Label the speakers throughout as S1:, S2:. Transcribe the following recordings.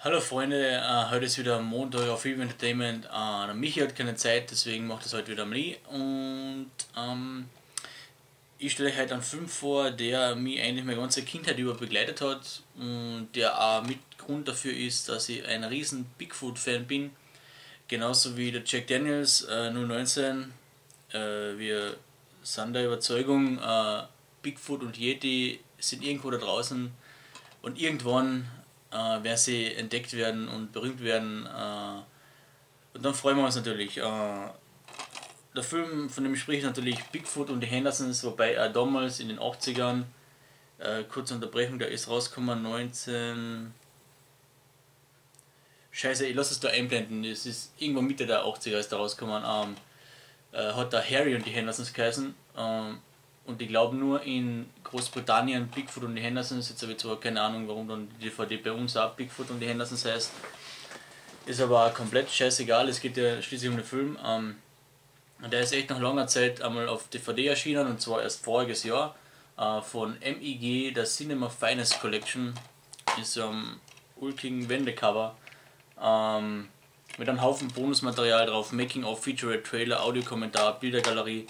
S1: Hallo Freunde, heute ist wieder Montag auf Film Entertainment. Der Michi hat keine Zeit, deswegen macht das heute wieder Mli. Und ich stelle euch heute einen Film vor, der mich eigentlich meine ganze Kindheit über begleitet hat und der auch mit Grund dafür ist, dass ich ein riesen Bigfoot-Fan bin. Genauso wie der Jack Daniels 019. Wir sind der Überzeugung, Bigfoot und Yeti sind irgendwo da draußen und irgendwann werden sie entdeckt werden und berühmt werden. Und dann freuen wir uns natürlich. Der Film, von dem ich spreche, natürlich Bigfoot und die Hendersons, wobei er damals in den 80ern, kurze Unterbrechung, der ist rausgekommen 19. Scheiße, ich lasse es da einblenden, es ist irgendwo Mitte der 80er ist da rausgekommen. Hat da Harry und die Hendersons geheißen. Und ich glaube nur in Großbritannien Bigfoot und die Hendersons. Jetzt habe ich zwar keine Ahnung, warum dann die DVD bei uns auch Bigfoot und die Hendersons heißt. Ist aber komplett scheißegal, es geht ja schließlich um den Film. Und der ist echt nach langer Zeit einmal auf DVD erschienen und zwar erst voriges Jahr. Von MIG, der Cinema Finest Collection. Ist so ein ulkigen Wendecover. Mit einem Haufen Bonusmaterial drauf, Making-of, Featurette, Trailer, Audiokommentar, Bildergalerie.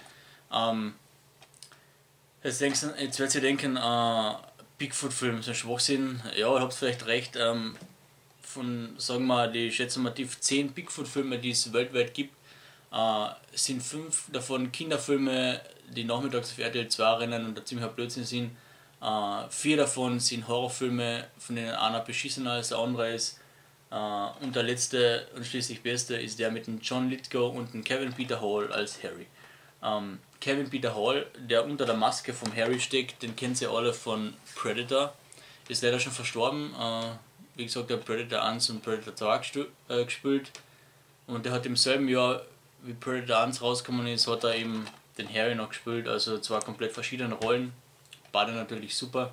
S1: Jetzt werdet ihr denken, Bigfoot-Film ist ein Schwachsinn. Ja, ihr habt vielleicht recht. Von, sagen wir, ich schätze mal, die 10 Bigfoot-Filme, die es weltweit gibt, sind 5 davon Kinderfilme, die nachmittags auf RTL 2 rennen und da ziemlicher Blödsinn sind. 4 davon sind Horrorfilme, von denen einer beschissener als der andere ist. Und der letzte und schließlich beste ist der mit dem John Lithgow und dem Kevin Peter Hall als Harry. Kevin Peter Hall, der unter der Maske vom Harry steckt, den kennt ihr alle von Predator, ist leider schon verstorben. Wie gesagt, der Predator 1 und Predator 2 gespielt. Und der hat im selben Jahr, wie Predator 1 rausgekommen ist, hat er eben den Harry noch gespielt. Also zwar komplett verschiedene Rollen, beide natürlich super.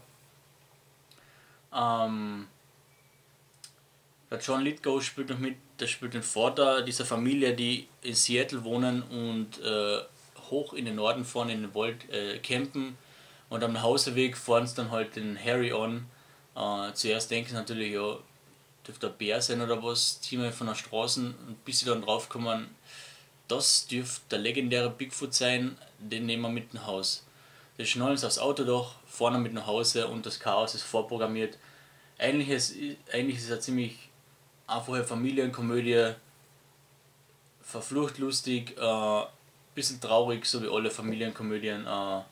S1: Der John Lithgow spielt noch mit, der spielt den Vater dieser Familie, die in Seattle wohnen und hoch in den Norden fahren, in den Wald campen. Und am Hausweg fahren sie dann halt den Harry an. Zuerst denken sie natürlich, ja, dürfte ein Bär sein oder was, ziehen wir von der Straße und bis sie dann draufkommen, das dürfte der legendäre Bigfoot sein, den nehmen wir mit nach Haus. Das schnallen sie aufs Autodach, fahren mit nach Hause und das Chaos ist vorprogrammiert. Eigentlich ist es eine ziemlich einfache Familienkomödie, verflucht lustig, bisschen traurig, so wie alle Familienkomödien.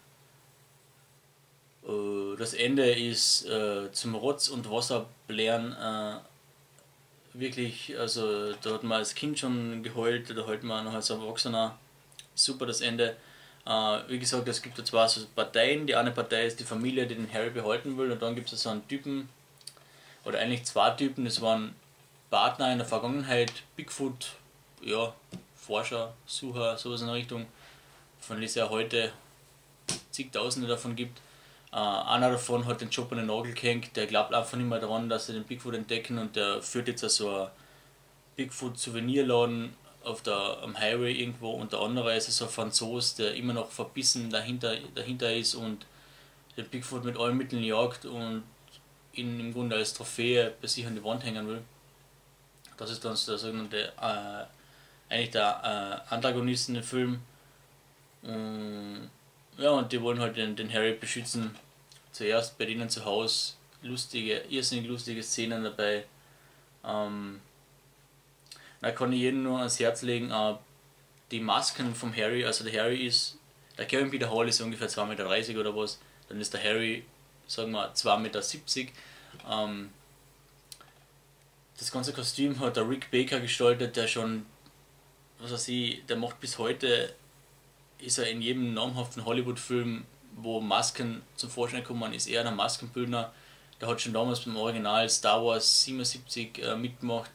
S1: Das Ende ist zum Rotz und Wasser blären. Wirklich, also da hat man als Kind schon geheult, da heult man noch als Erwachsener. Super das Ende. Wie gesagt, es gibt da zwei so Parteien. Die eine Partei ist die Familie, die den Harry behalten will, und dann gibt es so einen Typen, oder eigentlich zwei Typen, das waren Partner in der Vergangenheit, Bigfoot, ja, Forscher, Sucher, sowas in der Richtung, von denen es ja heute zigtausende davon gibt. Einer davon hat den Job an den Nagel gehängt, der glaubt einfach nicht mehr daran, dass sie den Bigfoot entdecken, und der führt jetzt so einen Bigfoot-Souvenirladen am Highway irgendwo, und der andere ist so ein Franzos, der immer noch verbissen dahinter ist und den Bigfoot mit allen Mitteln jagt und ihn im Grunde als Trophäe bei sich an die Wand hängen will. Das ist dann der sogenannte, eigentlich der Antagonist in dem Film. Ja, und die wollen halt den Harry beschützen. Zuerst bei denen zu Hause irrsinnig lustige Szenen dabei. Da kann ich jedem nur ans Herz legen, die Masken vom Harry, also der Kevin Peter Hall ist ungefähr 2,30 Meter oder was, dann ist der Harry, sagen wir, 2,70 Meter. Das ganze Kostüm hat der Rick Baker gestaltet, der schon, was weiß ich, der macht bis heute, ist er in jedem namhaften Hollywood-Film, wo Masken zum Vorschein kommen, ist er der Maskenbildner. Der hat schon damals beim Original Star Wars 77 mitgemacht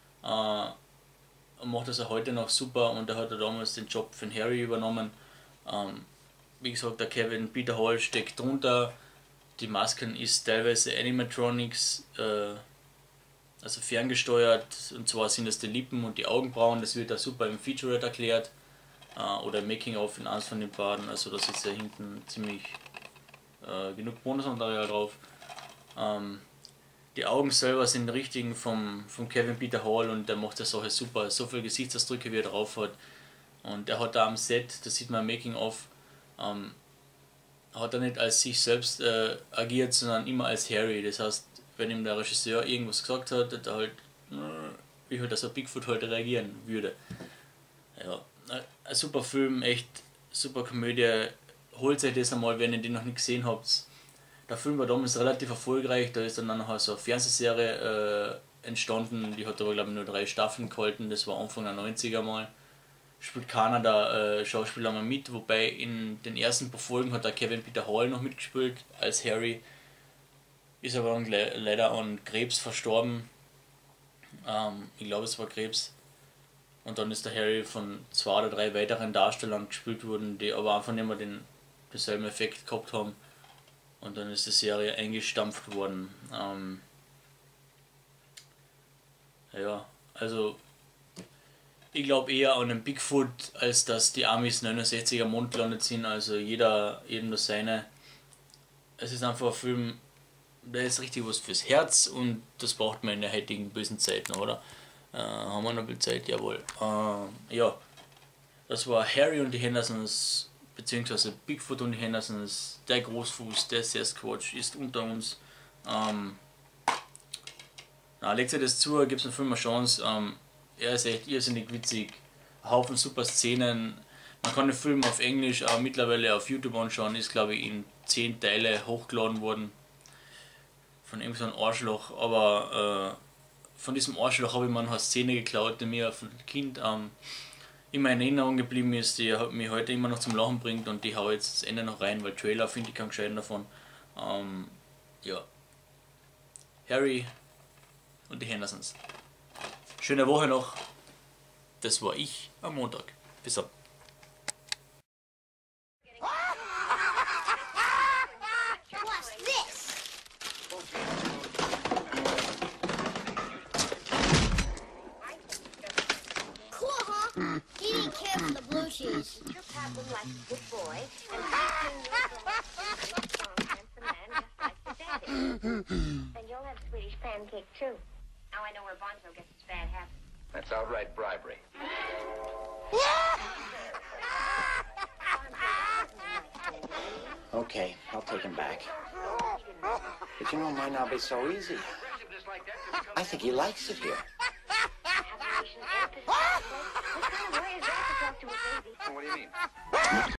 S1: und macht das auch heute noch super, und er hat damals den Job für den Harry übernommen. Wie gesagt, der Kevin Peter Hall steckt drunter. Die Masken ist teilweise Animatronics, also ferngesteuert, und zwar sind das die Lippen und die Augenbrauen, das wird da super im Featurette erklärt, oder Making-of in eins von den beiden, also da sitzt ja hinten ziemlich genug Bonusmaterial drauf. Die Augen selber sind die richtigen vom Kevin Peter Hall und der macht das auch super. So viele Gesichtsausdrücke, wie er drauf hat. Und er hat da am Set, das sieht man im Making of, hat er nicht als sich selbst agiert, sondern immer als Harry. Das heißt, wenn ihm der Regisseur irgendwas gesagt hat, hat er halt, wie halt so Bigfoot halt reagieren würde. Ja, ein super Film, echt super Komödie. Holt euch das einmal, wenn ihr den noch nicht gesehen habt. Der Film war damals relativ erfolgreich, da ist dann noch so eine Fernsehserie entstanden, die hat aber glaube ich nur 3 Staffeln gehalten, das war Anfang der 90er mal. Spielt keiner der Schauspieler mal mit, wobei in den ersten paar Folgen hat der Kevin Peter Hall noch mitgespielt als Harry, ist aber dann leider an Krebs verstorben, ich glaube es war Krebs. Und dann ist der Harry von 2 oder 3 weiteren Darstellern gespielt worden, die aber einfach nicht mehr denselben Effekt gehabt haben. Und dann ist die Serie eingestampft worden. Ja, also ich glaube eher an den Bigfoot, als dass die Amis 69 am Mond gelandet sind. Also jedem das seine. Es ist einfach ein Film, der ist richtig was fürs Herz und das braucht man in der heutigen bösen Zeit noch, oder? Haben wir noch viel Zeit? Jawohl. Ja, das war Harry und die Hendersons, beziehungsweise Bigfoot und die Hendersons, der Großfuß, der Sasquatch ist unter uns. Legt euch das zu, gibt es dem Film eine Chance. Er ist echt irrsinnig witzig. Ein Haufen super Szenen. Man kann den Film auf Englisch auch mittlerweile auf YouTube anschauen, ist glaube ich in 10 Teile hochgeladen worden. Von irgendeinem Arschloch, aber von diesem Arschloch habe ich mir eine Szene geklaut, die mir als Kind immer in Erinnerung geblieben ist, die mich heute immer noch zum Lachen bringt und die hau jetzt das Ende noch rein, weil Trailer finde ich keinen gescheiten davon. Ja. Harry und die Hendersons. Schöne Woche noch. Das war ich am Montag. Bis dann.
S2: What's this? Cool, huh? He didn't care for the blue cheese.
S3: Your pap was like a good boy, and raising your girl strong, handsome man just like your daddy. And you'll have Swedish pancake too. Now I know where Bonzo gets his bad habits.
S4: That's outright bribery.
S5: Okay, I'll take him back. But you know, it might not be so easy. I think he likes it here.
S3: What kind of way is that to talk to a baby?
S4: What do you mean?